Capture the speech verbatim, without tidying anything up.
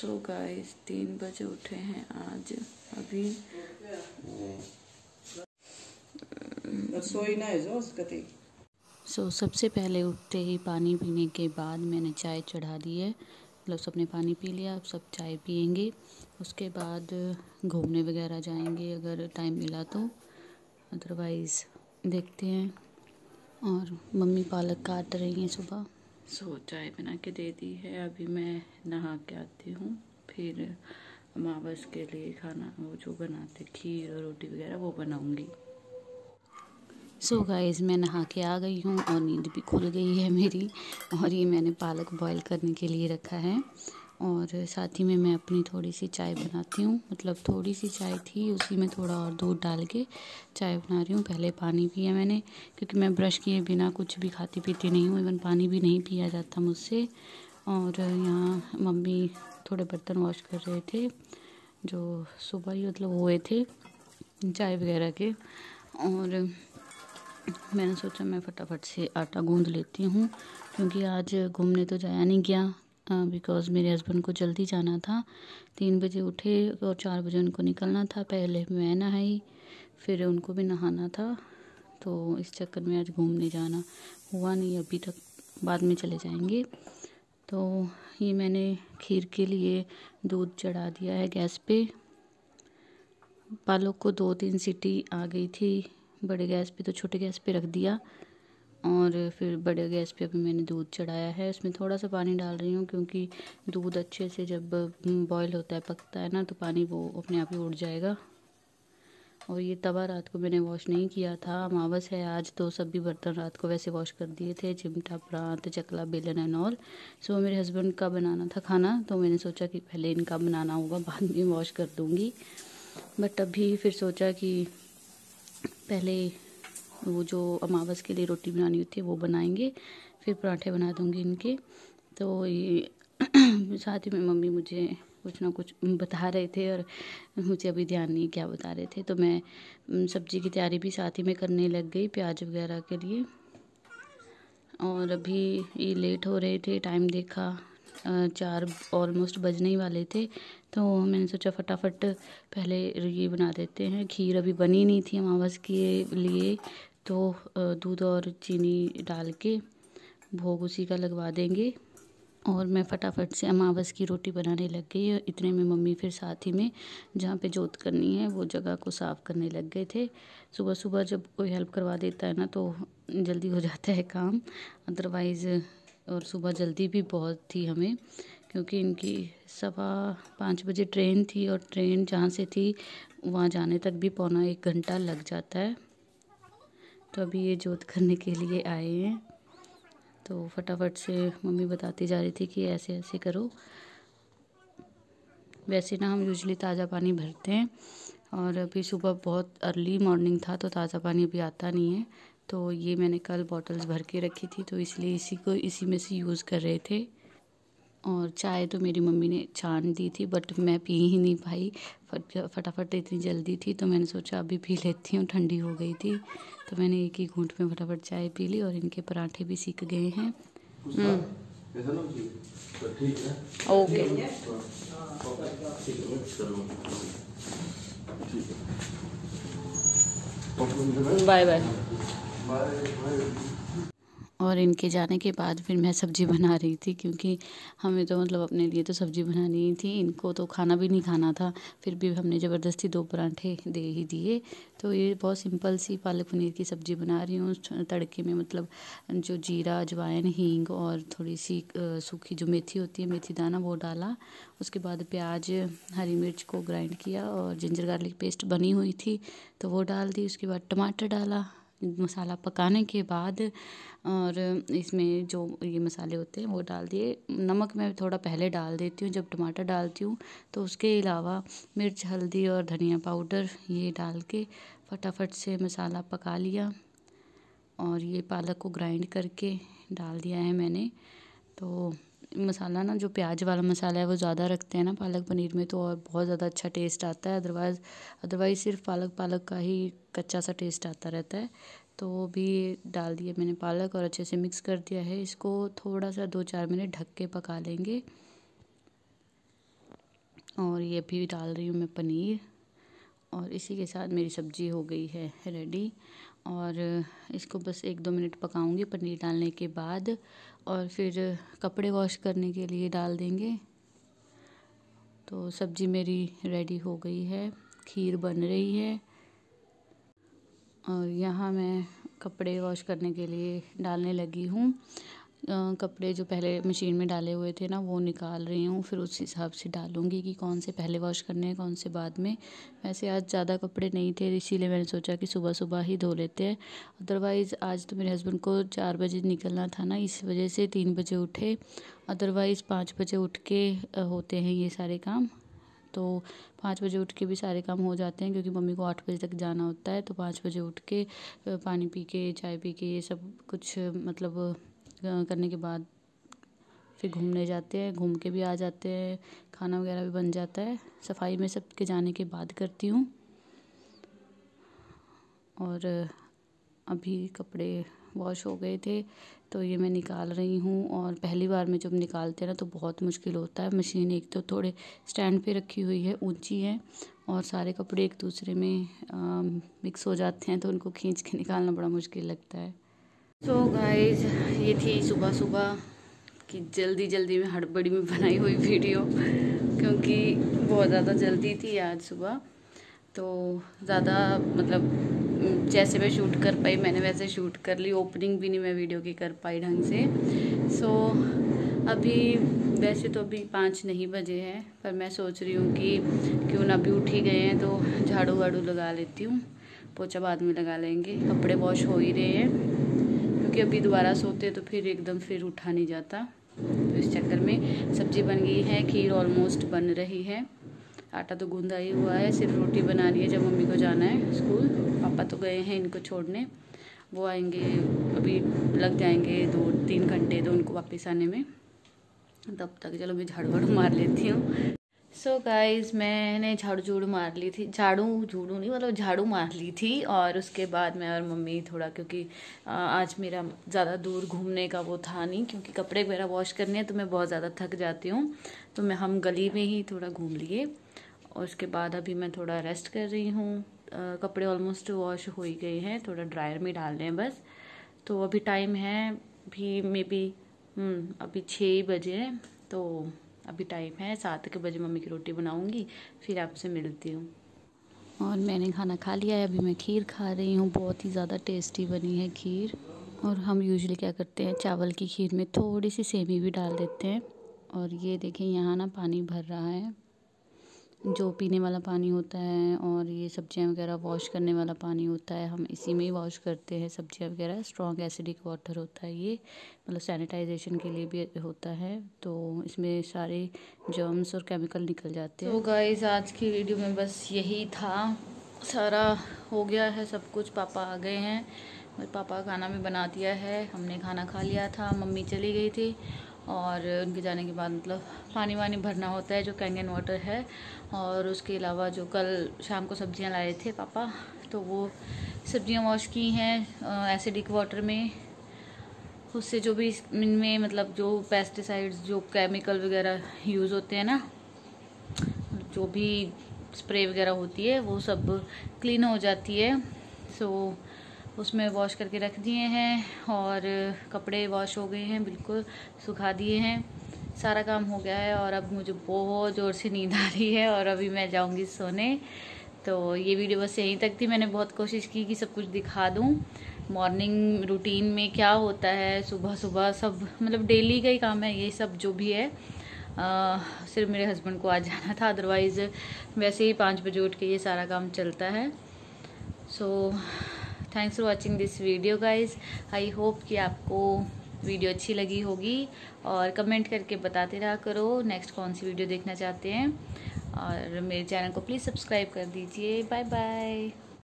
So guys तीन बजे उठे हैं आज। अभी सोई ना है जो उसकते सो सबसे पहले उठते ही पानी पीने के बाद मैंने चाय चढ़ा दी है। मतलब सबने पानी पी लिया, अब सब चाय पियेंगे। उसके बाद घूमने वगैरह जाएंगे अगर टाइम मिला तो, अदरवाइज़ देखते हैं। और मम्मी पालक काट रही हैं सुबह। सो चाय बना के दे दी है। अभी मैं नहा के आती हूँ, फिर अमावस के लिए खाना वो जो बनाते खीर और रोटी वगैरह वो बनाऊँगी। सो so गाइस मैं नहा के आ गई हूँ और नींद भी खुल गई है मेरी। और ये मैंने पालक बॉईल करने के लिए रखा है और साथ ही में मैं अपनी थोड़ी सी चाय बनाती हूँ। मतलब थोड़ी सी चाय थी, उसी में थोड़ा और दूध डाल के चाय बना रही हूँ। पहले पानी पिया मैंने, क्योंकि मैं ब्रश किए बिना कुछ भी खाती पीती नहीं हूँ, इवन पानी भी नहीं पिया जाता मुझसे। और यहाँ मम्मी थोड़े बर्तन वॉश कर रहे थे जो सुबह ही मतलब हुए थे चाय वगैरह के। और मैंने सोचा मैं फटाफट से आटा गूंद लेती हूँ, क्योंकि आज घूमने तो जाया नहीं गया बिकॉज़ मेरे हस्बैंड को जल्दी जाना था। तीन बजे उठे और चार बजे उनको निकलना था। पहले मैं नहाई, फिर उनको भी नहाना था, तो इस चक्कर में आज घूमने जाना हुआ नहीं अभी तक, बाद में चले जाएंगे। तो ये मैंने खीर के लिए दूध चढ़ा दिया है गैस पे। पालक को दो तीन सीटी आ गई थी बड़े गैस पे, तो छोटे गैस पे रख दिया और फिर बड़े गैस पे अभी मैंने दूध चढ़ाया है। इसमें थोड़ा सा पानी डाल रही हूँ, क्योंकि दूध अच्छे से जब बॉईल होता है, पकता है ना, तो पानी वो अपने आप ही उड़ जाएगा। और ये तवा रात को मैंने वॉश नहीं किया था, अमावस है आज, तो सभी बर्तन रात को वैसे वॉश कर दिए थे, चिमटा प्रांत चकला बेलन एंड ऑल। सो मेरे हस्बैंड का बनाना था खाना, तो मैंने सोचा कि पहले इनका बनाना होगा, बाद में वॉश कर दूँगी। बट अभी फिर सोचा कि पहले वो जो अमावस के लिए रोटी बनानी होती है वो बनाएंगे, फिर पराठे बना दूंगी इनके। तो ये साथ ही में मम्मी मुझे कुछ ना कुछ बता रहे थे और मुझे अभी ध्यान नहीं क्या बता रहे थे, तो मैं सब्ज़ी की तैयारी भी साथ ही में करने लग गई प्याज वगैरह के लिए। और अभी ये लेट हो रहे थे, टाइम देखा चार ऑलमोस्ट बजने ही वाले थे, तो मैंने सोचा फटाफट पहले ये बना देते हैं। खीर अभी बनी नहीं थी अमावस के लिए, तो दूध और चीनी डाल के भोग उसी का लगवा देंगे। और मैं फटाफट से अमावस की रोटी बनाने लग गई। इतने में मम्मी फिर साथ ही में जहाँ पे जोत करनी है वो जगह को साफ़ करने लग गए थे। सुबह सुबह जब कोई हेल्प करवा देता है ना तो जल्दी हो जाता है काम, अदरवाइज़। और सुबह जल्दी भी बहुत थी हमें, क्योंकि इनकी सवा पाँच बजे ट्रेन थी और ट्रेन जहाँ से थी वहाँ जाने तक भी पौना एक घंटा लग जाता है। तो अभी ये जोत करने के लिए आए हैं, तो फटाफट से मम्मी बताती जा रही थी कि ऐसे ऐसे करो। वैसे ना हम यूजुअली ताज़ा पानी भरते हैं, और अभी सुबह बहुत अर्ली मॉर्निंग था तो ताज़ा पानी अभी आता नहीं है। तो ये मैंने कल बॉटल्स भर के रखी थी, तो इसलिए इसी को इसी में से यूज़ कर रहे थे। और चाय तो मेरी मम्मी ने छान दी थी, बट मैं पी ही नहीं पाई, फट फटाफट इतनी जल्दी थी, तो मैंने सोचा अभी पी लेती हूँ, ठंडी हो गई थी। तो मैंने एक ही घूंट में फटाफट चाय पी ली और इनके पराठे भी सीख गए हैं। Okay bye bye. और इनके जाने के बाद फिर मैं सब्ज़ी बना रही थी, क्योंकि हमें तो मतलब अपने लिए तो सब्ज़ी बनानी ही थी, इनको तो खाना भी नहीं खाना था। फिर भी हमने ज़बरदस्ती दो पराठे दे ही दिए। तो ये बहुत सिंपल सी पालक पनीर की सब्ज़ी बना रही हूँ तड़के में, मतलब जो जीरा अजवाइन हींग और थोड़ी सी सूखी जो मेथी होती है, मेथी दाना, वो डाला। उसके बाद प्याज हरी मिर्च को ग्राइंड किया और जिंजर गार्लिक पेस्ट बनी हुई थी तो वो डाल दी। उसके बाद टमाटर डाला, मसाला पकाने के बाद, और इसमें जो ये मसाले होते हैं वो डाल दिए। नमक मैं थोड़ा पहले डाल देती हूँ जब टमाटर डालती हूँ, तो उसके अलावा मिर्च हल्दी और धनिया पाउडर ये डाल के फटाफट से मसाला पका लिया। और ये पालक को ग्राइंड करके डाल दिया है मैंने। तो मसाला ना जो प्याज वाला मसाला है वो ज़्यादा रखते हैं ना पालक पनीर में, तो और बहुत ज़्यादा अच्छा टेस्ट आता है। अदरवाइज़ अदरवाइज़ सिर्फ पालक पालक का ही कच्चा सा टेस्ट आता रहता है। तो वो भी डाल दिए मैंने पालक और अच्छे से मिक्स कर दिया है। इसको थोड़ा सा दो चार मिनट ढक के पका लेंगे। और ये भी डाल रही हूँ मैं पनीर, और इसी के साथ मेरी सब्ज़ी हो गई है रेडी। और इसको बस एक दो मिनट पकाऊंगी पनीर डालने के बाद, और फिर कपड़े वॉश करने के लिए डाल देंगे। तो सब्ज़ी मेरी रेडी हो गई है, खीर बन रही है, और यहाँ मैं कपड़े वॉश करने के लिए डालने लगी हूँ। कपड़े जो पहले मशीन में डाले हुए थे ना वो निकाल रही हूँ, फिर उस हिसाब से डालूँगी कि कौन से पहले वॉश करने हैं कौन से बाद में। वैसे आज ज़्यादा कपड़े नहीं थे, इसीलिए मैंने सोचा कि सुबह सुबह ही धो लेते हैं। अदरवाइज़ आज तो मेरे हस्बैंड को चार बजे निकलना था ना, इस वजह से तीन बजे उठे। अदरवाइज़ पाँच बजे उठ के होते हैं ये सारे काम। तो पाँच बजे उठ के भी सारे काम हो जाते हैं, क्योंकि मम्मी को आठ बजे तक जाना होता है। तो पाँच बजे उठ के पानी पी के चाय पी के ये सब कुछ मतलब करने के बाद फिर घूमने जाते हैं, घूम के भी आ जाते हैं, खाना वगैरह भी बन जाता है। सफाई में सबके जाने के बाद करती हूँ। और अभी कपड़े वॉश हो गए थे तो ये मैं निकाल रही हूँ। और पहली बार में जब निकालते हैं ना तो बहुत मुश्किल होता है। मशीन एक तो थोड़े स्टैंड पे रखी हुई है, ऊंची है, और सारे कपड़े एक दूसरे में आ, मिक्स हो जाते हैं, तो उनको खींच के निकालना बड़ा मुश्किल लगता है। तो गाइस ये थी सुबह सुबह की जल्दी जल्दी में हड़बड़ी में बनाई हुई वीडियो, क्योंकि बहुत ज़्यादा जल्दी थी आज सुबह। तो ज़्यादा मतलब जैसे मैं शूट कर पाई मैंने वैसे शूट कर ली। ओपनिंग भी नहीं मैं वीडियो की कर पाई ढंग से। सो अभी वैसे तो अभी पाँच नहीं बजे हैं, पर मैं सोच रही हूँ कि क्यों ना अभी उठ ही गए हैं तो झाड़ू वाड़ू लगा लेती हूँ, पोछा बाद में लगा लेंगे। कपड़े वॉश हो ही रहे हैं, क्योंकि अभी दोबारा सोते तो फिर एकदम फिर उठा नहीं जाता। तो इस चक्कर में सब्जी बन गई है, खीर ऑलमोस्ट बन रही है, आटा तो गूंदा ही हुआ है, सिर्फ रोटी बनानी है जब मम्मी को जाना है स्कूल। पापा तो गए हैं इनको छोड़ने, वो आएंगे अभी, लग जाएंगे दो तीन घंटे तो उनको वापस आने में। तब तक चलो मैं झाड़ू वाड़ू मार लेती हूँ। सो गाइस मैंने झाड़ू झूड़ू मार ली थी, झाड़ू झूड़ू नहीं मतलब झाड़ू मार ली थी। और उसके बाद मैं और मम्मी थोड़ा, क्योंकि आज मेरा ज़्यादा दूर घूमने का वो था नहीं, क्योंकि कपड़े वगैरह वॉश करने हैं तो मैं बहुत ज़्यादा थक जाती हूँ। तो मैं हम गली में ही थोड़ा घूम लिए, और उसके बाद अभी मैं थोड़ा रेस्ट कर रही हूँ। कपड़े ऑलमोस्ट वॉश हो ही गए हैं, थोड़ा ड्रायर में डालने हैं बस। तो अभी टाइम है भी मे बी अभी छः बजे हैं, तो अभी टाइम है, सात के बजे मम्मी की रोटी बनाऊंगी, फिर आपसे मिलती हूँ। और मैंने खाना खा लिया है, अभी मैं खीर खा रही हूँ, बहुत ही ज़्यादा टेस्टी बनी है खीर। और हम यूजुअली क्या करते हैं, चावल की खीर में थोड़ी सी सेमी भी डाल देते हैं। और ये देखें यहाँ ना पानी भर रहा है, जो पीने वाला पानी होता है और ये सब्जियां वगैरह वॉश करने वाला पानी होता है, हम इसी में ही वॉश करते हैं सब्जियां वगैरह। स्ट्रॉन्ग एसिडिक वाटर होता है ये, मतलब सैनिटाइजेशन के लिए भी होता है, तो इसमें सारे जर्म्स और केमिकल निकल जाते हैं। तो गाइस आज की वीडियो में बस यही था, सारा हो गया है सब कुछ। पापा आ गए हैं, मेरे पापा का खाना भी बना दिया है, हमने खाना खा लिया था, मम्मी चली गई थी। और उनके जाने के बाद मतलब पानी वानी भरना होता है जो कैंगन वाटर है। और उसके अलावा जो कल शाम को सब्जियां लाए थे पापा, तो वो सब्जियां वॉश की हैं एसिडिक वाटर में। उससे जो भी इनमें मतलब जो पेस्टिसाइड्स जो केमिकल वगैरह यूज़ होते हैं ना, जो भी स्प्रे वगैरह होती है वो सब क्लीन हो जाती है। सो उसमें वॉश करके रख दिए हैं, और कपड़े वॉश हो गए हैं, बिल्कुल सुखा दिए हैं, सारा काम हो गया है। और अब मुझे बहुत ज़ोर से नींद आ रही है, और अभी मैं जाऊंगी सोने। तो ये वीडियो बस यहीं तक थी। मैंने बहुत कोशिश की कि सब कुछ दिखा दूं, मॉर्निंग रूटीन में क्या होता है, सुबह सुबह सब मतलब डेली का ही काम है ये सब जो भी है। आ, सिर्फ मेरे हस्बैंड को आज जाना था, अदरवाइज़ वैसे ही पाँच बजे उठ के ये सारा काम चलता है। So thanks for watching this video guys. I hope कि आपको वीडियो अच्छी लगी होगी, और कमेंट करके बताते रहा करो नेक्स्ट कौन सी वीडियो देखना चाहते हैं। और मेरे चैनल को प्लीज़ सब्सक्राइब कर दीजिए। Bye bye.